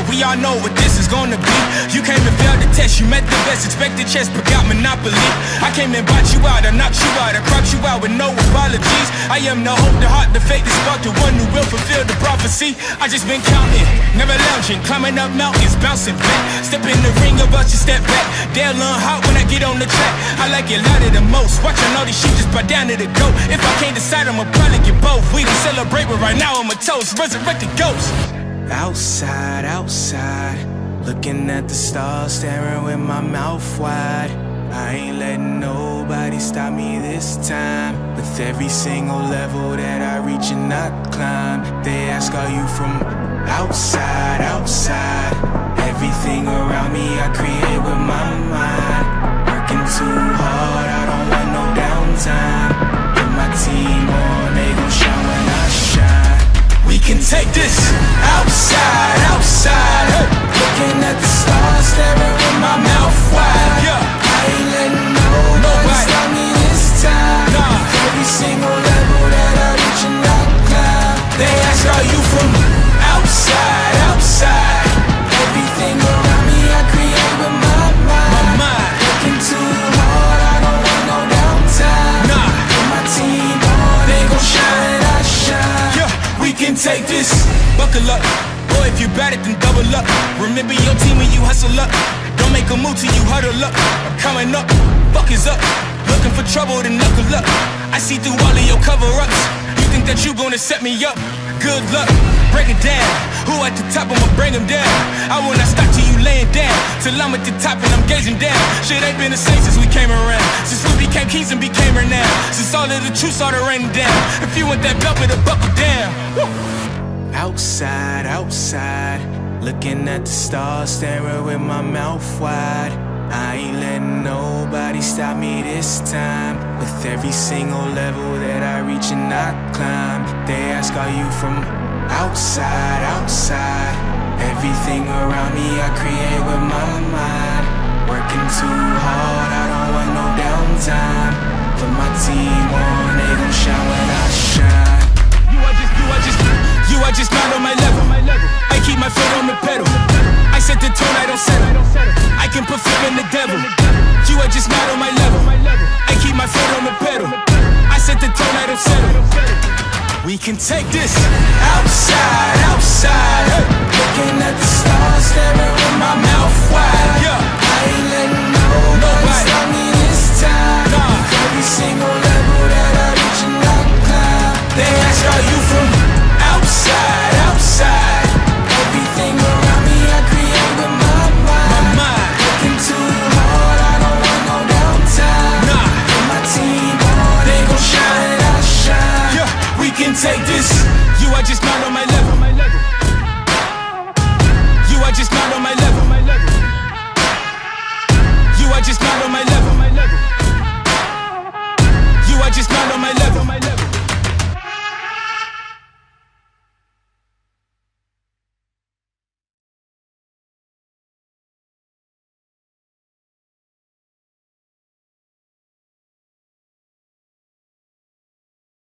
we all know what this is gonna be. You came and failed the test, you met the best, expected chess, but got monopoly. I came and bought you out, I knocked you out, I cropped you out with no apologies. I am the hope, the heart, the faith, the spark, the one who will fulfill the prophecy. I just been counting, never lounging, climbing up mountains, bouncing back. Step in the ring, about you step back. They'll learn hot when I get on the track. I like it louder the most, watching all these sheep just bow down to the goat. If I can't decide, I'ma probably get both. We don't celebrate, but right now I'm a toast, resurrected ghost. Outside, outside, looking at the stars, staring with my mouth wide. I ain't letting nobody stop me this time. With every single level that I reach and I climb, they ask, are you from outside, outside? Everything around me I create with my mind. Working too hard, I don't want no downtime. Put my team on, they gon' shine when I shine. We can take this outside, outside, hey. Looking at the stars, staring with my mouth wide. Yeah. I ain't letting nobody stop me this time. Nah. Every single level that I reach and I climb, they ask, are you from outside, outside? Everything around me I create with my mind. Working too hard, I don't want no downtime. Nah. Put my team on, they gon' shine, I shine. Yeah. We can take this, buckle up. Boy, if you bad it, then double up. Remember your team when you hustle up. Don't make a move till you huddle up. I'm coming up, fuck is up. Looking for trouble, then knuckle up. I see through all of your cover-ups. You think that you gonna set me up? Good luck, break it down. Who at the top, I'ma bring them down. I will not stop till you laying down, till I'm at the top and I'm gazing down. Shit ain't been the same since we came around, since we became kings and became renowned, since all of the truth started raining down. If you want that belt, better buckle down. Woo. Outside, outside, looking at the stars, staring with my mouth wide. I ain't letting nobody stop me this time. With every single level that I reach and I climb, they ask, are you from outside, outside? Everything around me I create with my mind. Working too hard, I don't want no downtime. Put my team on, they gon' shine when I shine. You are just not on my level. I keep my foot on the pedal. I set the tone, I don't settle. I can put fear in the devil. You are just not on my level. I keep my foot on the pedal. I set the tone, I don't settle. We can take this outside, outside, hey. Looking at the stars, staring with my mouth wide. Yeah.